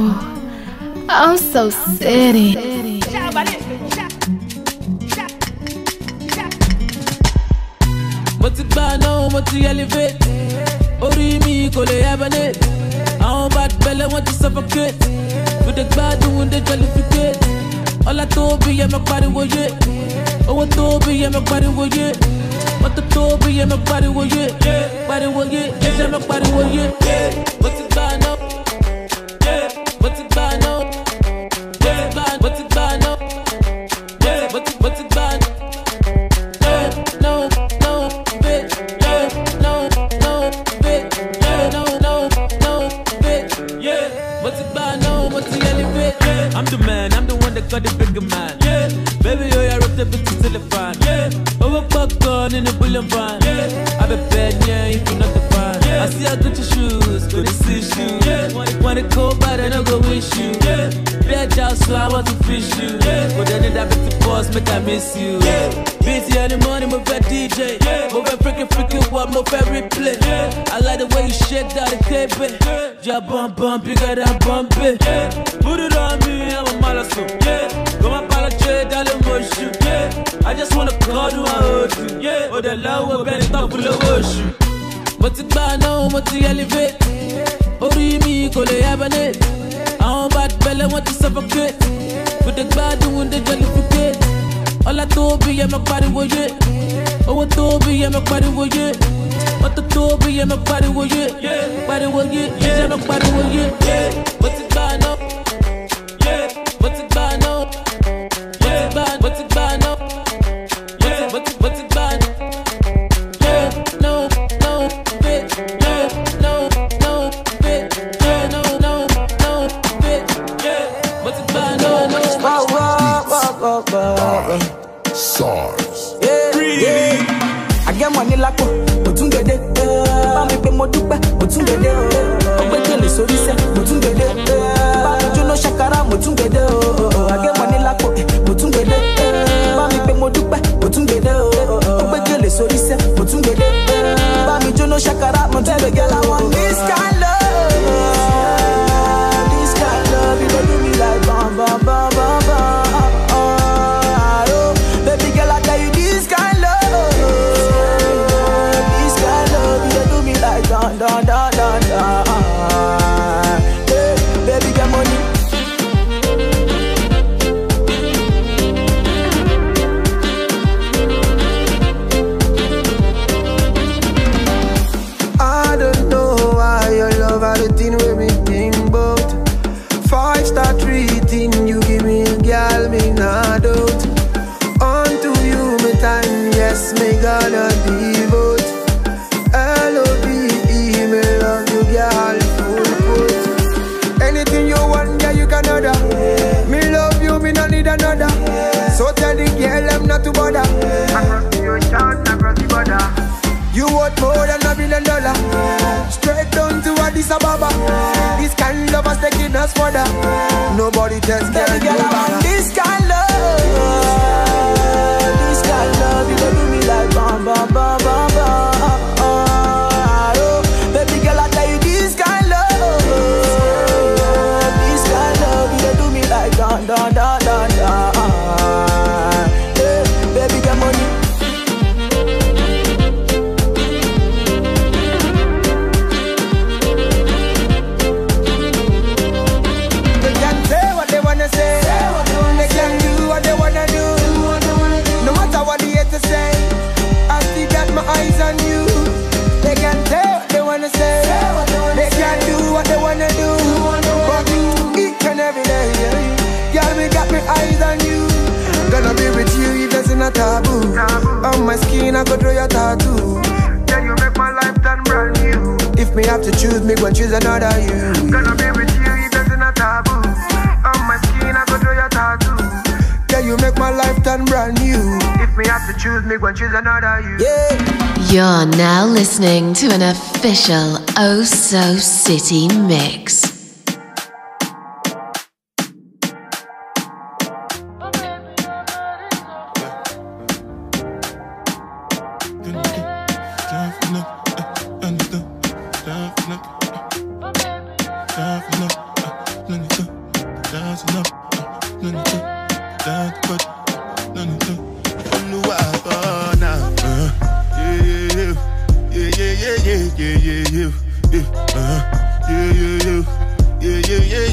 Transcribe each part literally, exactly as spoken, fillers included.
I'm so city. Mo ti gba náà, mo ti elevate. Orí mi kò lè hibernate. Àwọn bad belle want to suffocate. With the gbádùn, with the jollificate. Ọlá tóbi yẹ mọ pariwo yé. Owó tóbi yẹ mọ pariwo yé. Mọ́tò tóbi yẹ mọ pariwo yé. Pariwo yé, yẹ mọ pariwo yé. Mo ti gba náà. Mo ti gba náà. Mo ti gba náà. Mo ti mo ti gba náà. No, no, bitch. No, no, bitch. No, no, no, bitch. Yeah. Mo ti gba náà, mo ti elevate. I'm the man, I'm the one that got the bigger man. Yeah. Baby, oh, yeah, rip the bitch till the fan. Yeah. Over popcorn in the bullion van. Yeah. I be bad, yeah, if you're not the fan. Yeah. I see I got your shoes, go to see shoes. Yeah. Wanna go bad and I go wish you. Yeah. Bad job, so I want to fish you. Yeah. But then that bitch boss, make I miss you. Yeah. Busy in the morning, my fat D J. Yeah. Move that freaking freaking what, my favorite play. Yeah. I like the way you shake that cape. Yeah. Yeah, bump bump, bigger than bump it. Yeah. Put it on me, I'm a malasso. Yeah. Go my apologize, darling, motion. Yeah. I just wanna call you, I hold you. Yeah. Oh, the love will be top of the ocean. Mo ti gba náà, mo ti elevate. Orí mi kò lè hibernate. Àwọn bad belle want to suffocate. With the gbádùn, with the jollificate. Ọlá tóbi yẹ mọ pariwo yé. Owó tóbi yẹ mọ pariwo yé. Mọ́tò tóbi yẹ mọ pariwo yé. Pariwo yé, yẹ mọ pariwo yé. Mo ti gba náà. Mo ti gba náà. Mo ti gba náà. Mo ti mo ti gba náà. No, no, bitch. No, no, bitch. No, no, no, bitch. Mo ti gba náà. Wow, wow, wow, wow, wow. SARS. Yeah, yeah. I get money like mo tún gèdè. Bá mi pé mo dúpẹ́, mo tún gèdè. Ọgbẹ́ kele sórí sẹ́, mo tún gèdè. Bá mi jóná ṣàkàrà, mo tún gèdè. I get money like mo tún gèdè. Bá mi pé mo dúpẹ́, mo tún gèdè. Ọgbẹ́ kele sórí sẹ́, mo tún gèdè. Bá mi jóná ṣàkàrà, mo tún gèdè. Girl, I want this kind love. This kind love, you don't do me like bam, bam, bam, bam, bam. Dun, dun, dun, dun, dun. Hey, baby, get money. I don't know why your love had a thing with me think about. Five star treating, you give me a girl, me not out. Unto you, me time, yes, me gonna devote. L O V E, me love you, girl, full put. Anything you want, yeah, you can order. Yeah. Me love you, me no need another. Yeah. So tell the girl, I'm not to bother. Across the ocean, across the border. You want more than a billion dollar. Yeah. Straight down to Addis Ababa. Yeah. This kind of love is taking us further. Yeah. Nobody tells girl, girl, I want this kind love. Yeah. This kind love, you gon' do me like bam, bam, bam, bam, bam. Dun, dun, dun, dun, dun. Hey, baby, get money. They can say what they wanna say, say what they, wanna they say. Can do what they wanna do, do what they wanna do. No matter what they hate to say, I still got my eyes on you. They can say what they wanna say, say what they, wanna they say. Can do what they wanna do, do what they wanna but do. Each and every day, yeah. Girl, me got my eyes on you. Gonna be with you if there's not taboo. taboo. On my skin, I could draw your tattoo. Yeah, you make my life turn brand new. If me have to choose, me go choose another you. Gonna be with you if there's not taboo. On my skin, I could draw your tattoo. Yeah, you make my life turn brand new. If me have to choose, me go choose another you. Yeah. You're now listening to an official Oh So City mix. Let me go.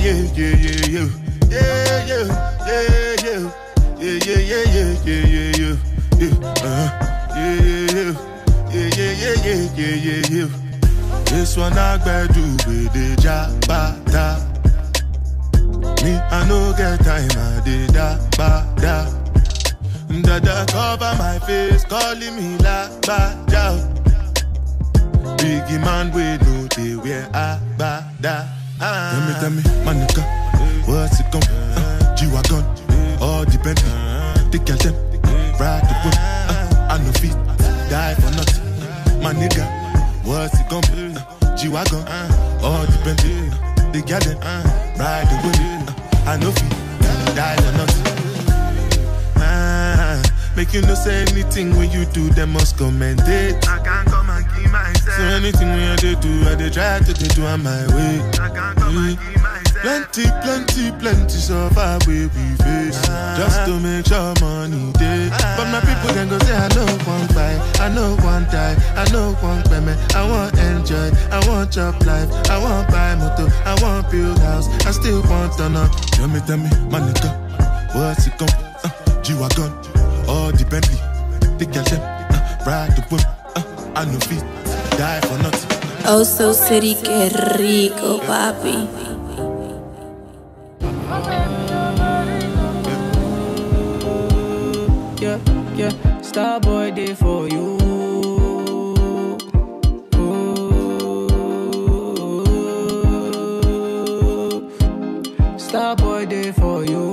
yeah, yeah, yeah, yeah, yeah, yeah, yeah, yeah, yeah, yeah, yeah, yeah, yeah, yeah, uh, yeah, yeah, yeah, yeah, yeah, yeah, yeah, yeah. This one I gotta do with the jabata. Me, I no get time, I did da ba da. Dada cover my face, calling me la ba da. Biggie man, we know they wear a ba da. Tell me, tell me, my nigga, what's it come? G-Wagon, all the Bentley, take your time, ride the whip. Uh, I no fit, die for nothing. My nigga, what's it come? Uh, G-Wagon, uh, all the Bentley, take your time, uh, ride the whip. Uh, I no fit, die for nothing. Uh, make you no say anything when you do, they must commend it. I can't come and keep myself. So anything when I do, I they try to they do on my way. I can't come and keep myself. Plenty, plenty, plenty so far we we face. Just to make sure money day. But my people then go say I know one buy, I know one die, I know one payment. I want enjoy, I want job life, I want buy motor, I want build house, I still want to know. Tell me, tell me, my nigga, what's it come? Uh, G-Wagon, all the Bentley, take your time, uh, ride the whip. Uh, I know feet, die for nothing. Oh so city, que rico, papi. Yeah, yeah, Starboy day for you. Starboy day for you.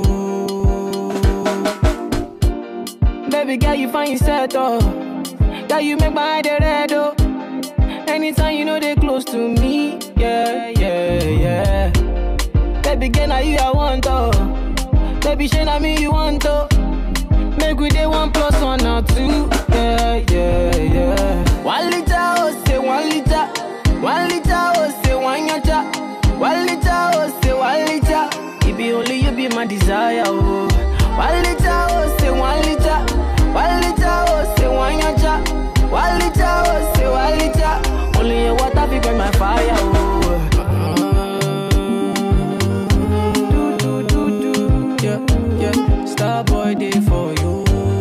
Baby girl, you find yourself oh. Girl, you make my head red oh. Anytime you know they close to me. Yeah, yeah, yeah. Baby girl, now you I want oh. Baby, shey na me you want oh. Make we day one plus one or two. Yeah, yeah, yeah. One liter, oh, say one liter. One liter, oh, say one yacha. One liter, oh, say one liter. It be only you be my desire, oh. One liter, oh, say one liter. One liter, oh, say one yacha. One liter, oh, say one liter. Only your water be burn my fire, oh. Do, do, do, do. Yeah, yeah. Starboy day for you.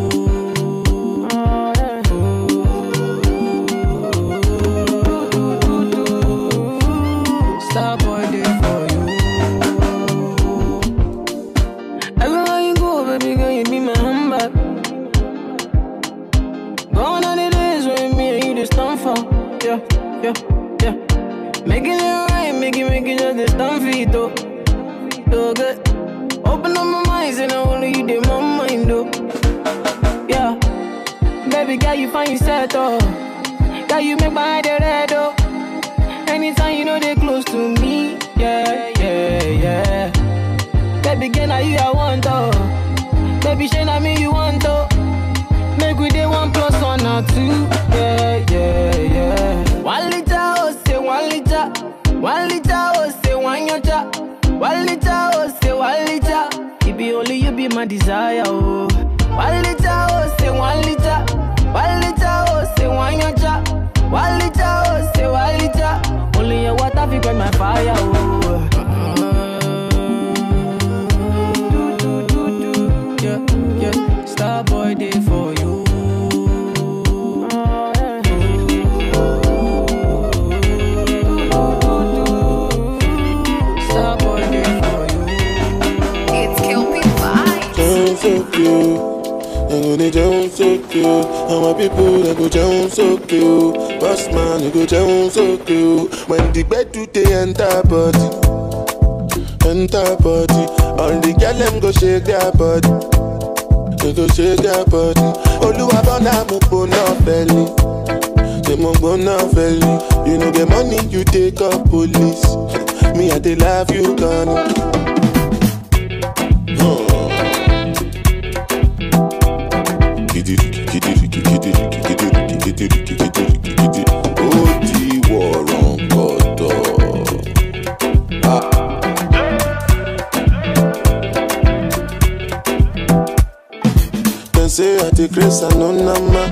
Starboy day for you. Everywhere you go, baby girl, you be my handbag. Gone are the days when me and you just stand for. Yeah, yeah, yeah. Making it right, make it, make it just the stand for it, though. So good. Open up my mind, and I only you did my mind, though. Yeah. Baby girl, you find yourself, though. Girl, you make my head red, though. Anytime you know they close to me. Yeah, yeah, yeah. Baby girl, now you I want, though. Baby, shey na me you want, though. Make we day one plus one or two. Yeah, yeah, yeah. One liter, oh, say one liter. One liter, oh, say one yacha. One liter, oh, say one liter. It be only you be my desire, oh. One liter, oh, say one liter. One liter, oh, say one yacha. One liter, oh, say one liter. Only your water fi burn my fire, oh. Do, do, do, do. Yeah, yeah. Starboy day for you. Starboy day for you. It's Kill Me Vibes. Sound so cute. They go they down so cute. And my people they go down so cute. Boss man they go down so cute. When the bed do they enter body, enter body. All the girl them go shake their body. They go shake their body. Oluwa bona mo bona belly. They mo bona belly. You know the money you take up police. Me I they love you gone. Say I take grace and no nama,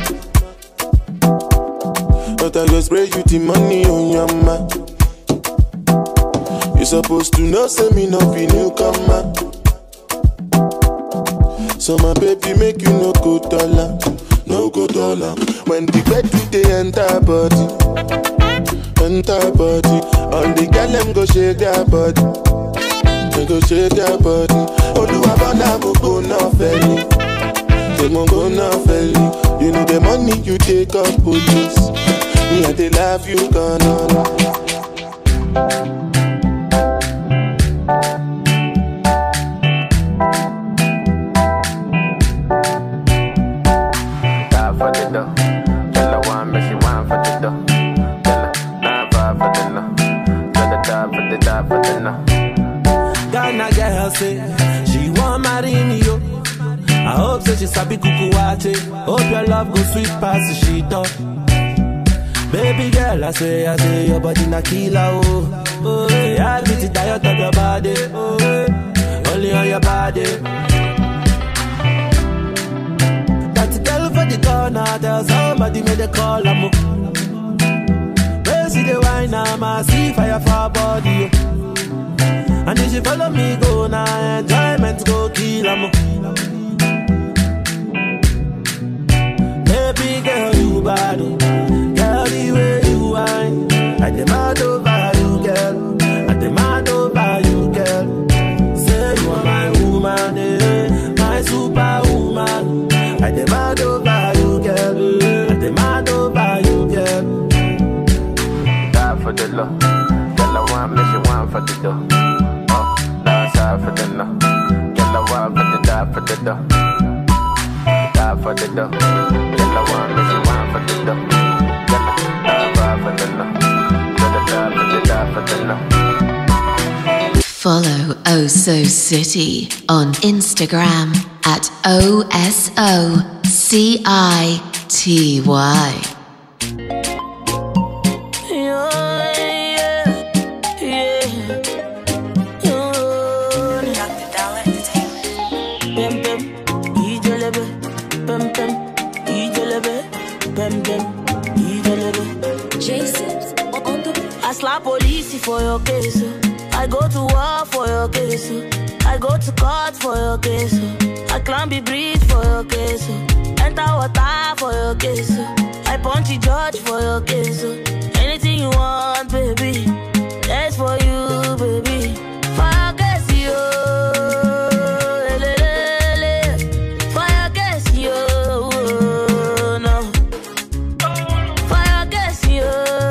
but I go spray you the money on your ma. You supposed to know, say me no be newcomer. So my baby make you no go dollar, no go dollar. When the bed do they enter body, enter body. All the girl them go shake their body, they go shake their body. Oluwabana mo go na felly, they mo go na felly. You know the money you take off police, me and they love you gonna. Ghana girl say she want marry me, yo. I hope so she sabi kukuwache. Hope your love go sweet past the sheet up. Baby girl, I say, I say your body na killer, oh. Oh, yeah, I get it tired of your body, oh, yeah. Only on your body. That's the girl for the corner, tell somebody make the call, I'm up. See the wine, I'ma see fire for her body, oh. And if she follow me, go now, enjoyment go kill em. Baby girl, you bad, oh. Girl, the way you whine, I demand over you, girl. I demand over you, girl. Say you are my woman, eh, my superwoman. I demand over you, girl. I demand over you, girl. For the love, girl, I want me, she want for the dough. Oh, dance out for the no. Girl, I want for the die for the dough. Die for the dough. Girl, I want me, she want for the dough. Girl, die for the no. Girl, die for the die for the no. Follow Oso City on Instagram at O S O C I T Y. I slap police for your case. I go to war for your case. I go to court for your case. I climb the bridge for your case. Enter water for your case. I punch the judge for your case. Anything you want, baby, that's for you, baby. For your case, yo. For your case, yo. No. For your case, yo.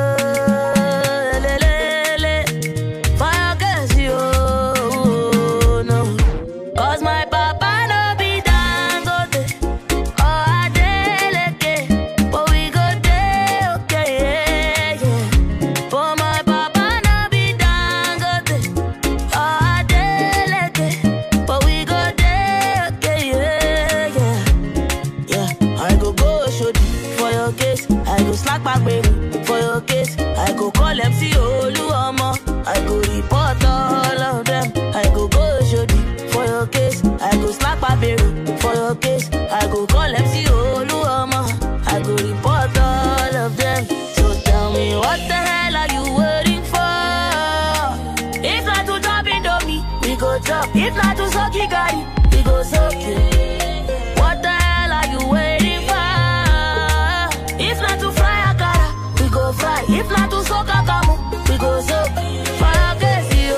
For your case, I go call M C Oluomo. I go report all of them. I go go Shodi. For your case, I go slap Baberu. For your case, I go call M C Oluomo. I go report all of them. So tell me, what the hell are you waiting for? If not to drop it on me, we go drop. If not to suck it, guy, we go suck it. What the hell are you waiting for? If not to fry a cara, we go fry. If not to soak a camo, we go soak. Fire gas, yo.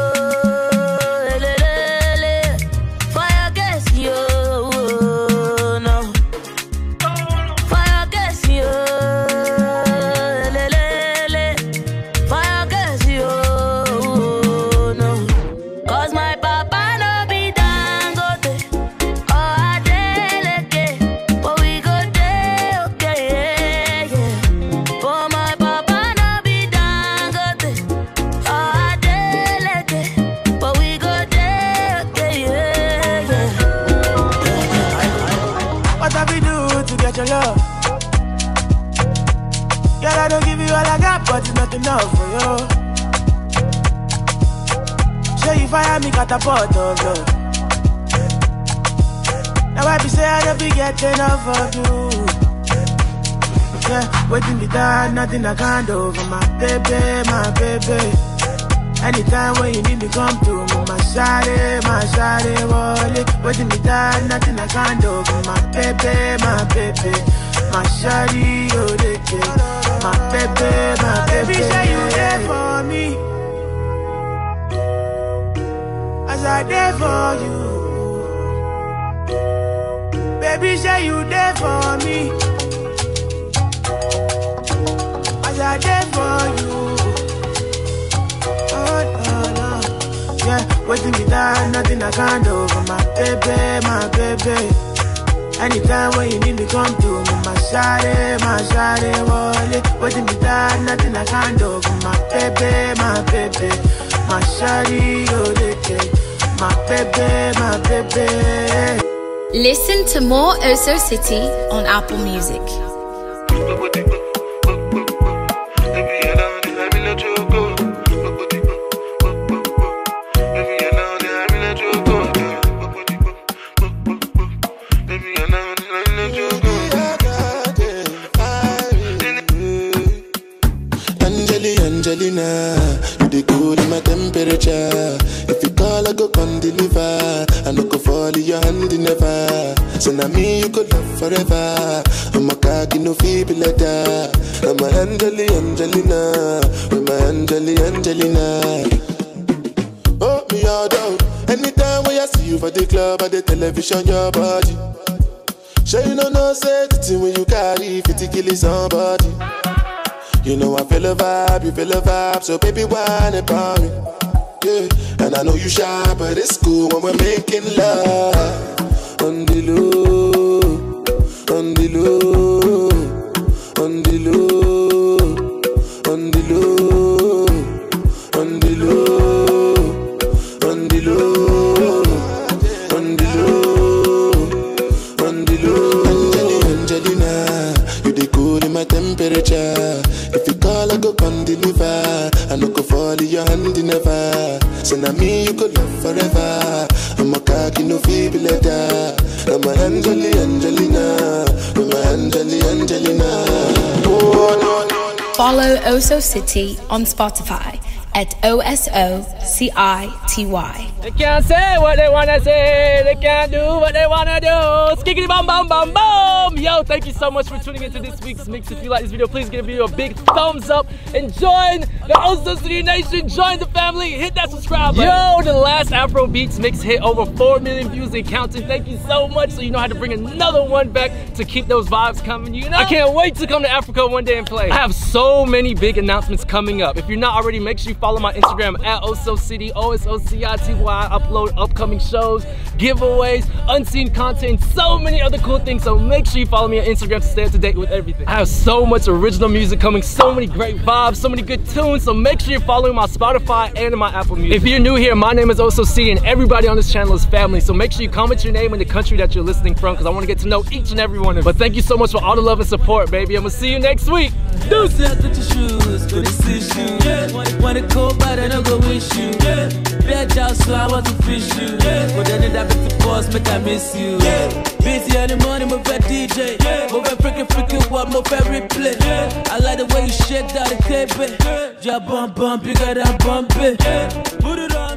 Fire gas, yo. No. Fire gas, yo. Fire gas, yo. No. Cause my papa no be Dangote. Oh, I delicate. But we go there, okay, yeah, yeah. For my papa no be Dangote. Oh, I delicate. But we go there, okay, yeah, yeah. What have we do to get your love? Girl, I don't give you all I got, but it's not enough for you. Show you fire me catapult of love. Now I be say I don't be get enough of you. Yeah, waiting me down, nothing I can't do for my baby, my baby. Anytime when you need me, come through. My shawty, my shawty, wallet. Waiting me down, nothing I can't do. My baby, my baby, my shawty, oh, they get. My baby, my baby, say you there for me. As I there for you. Baby, say you there for me. As I there for you. Yeah, waiting me down, nothing I can't do. For my baby, my baby. Anytime when you need me, come through. My shawty, my shawty, wallet. Waiting me down, nothing I can't do. For my baby, my baby. My shawty, oh, they take. My baby, my baby. Listen to more Oso City on Apple Music. Angelina, you the cool in my temperature. If you call, I go come deliver. I no go fall in your hand never. So now me you could love forever. I'm a cocky no feeble letter. I'm a Angeli Angelina, I'm a Angeli Angelina. Oh me all down. Anytime when I see you for the club or the television, your body. Sure you know no safety when you carry fifty killing somebody. You know I feel a vibe, you feel a vibe, so baby whine about me, yeah. And I know you shy, but it's cool when we're making love. On the low, on the low, on the low, on the low, on the low, on the low, on the low, on the low. Angelina, you the cool in my temperature. If you call, I go come deliver. I no go fall in your hand never. So now me you could love forever. I'm a cocky no feeble letter. I'm a Angeli Angelina, I'm a Angeli Angelina. Oh, no, no, no. Follow Oso City on Spotify at O S O C I T Y. They can't say what they wanna say, they can't do what they wanna do. Skiggity bum bum bum bum. Yo, thank you so much for tuning into this week's mix. If you like this video, please give the video a big thumbs up and join the Oso City Nation. Join the family. Hit that subscribe button. Yo, the last Afro Beats mix hit over four million views and counting. Thank you so much. So you know how to bring another one back to keep those vibes coming. You know, I can't wait to come to Africa one day and play. I have so many big announcements coming up. If you're not already, make sure you follow my Instagram at Oso City, O S O C I T Y. I upload upcoming shows, giveaways, unseen content, so many other cool things. So make sure you follow me on Instagram to stay up to date with everything. I have so much original music coming, so many great vibes, so many good tunes. So make sure you're following my Spotify and my Apple Music. If you're new here, my name is Oso City and everybody on this channel is family. So make sure you comment your name and the country that you're listening from, because I want to get to know each and every one of you. But thank you so much for all the love and support, baby. I'm gonna see you next week. Deuces. Wanna go bad and I go wish you. Bad job, so I want to fish you. But then it happens to boss, make I miss you. Busy in the morning, my fat D J. My fat freaking freaking what my favorite play. I like the way you shake that the cape. Yeah, bump bump, you got that bump it. Put it on.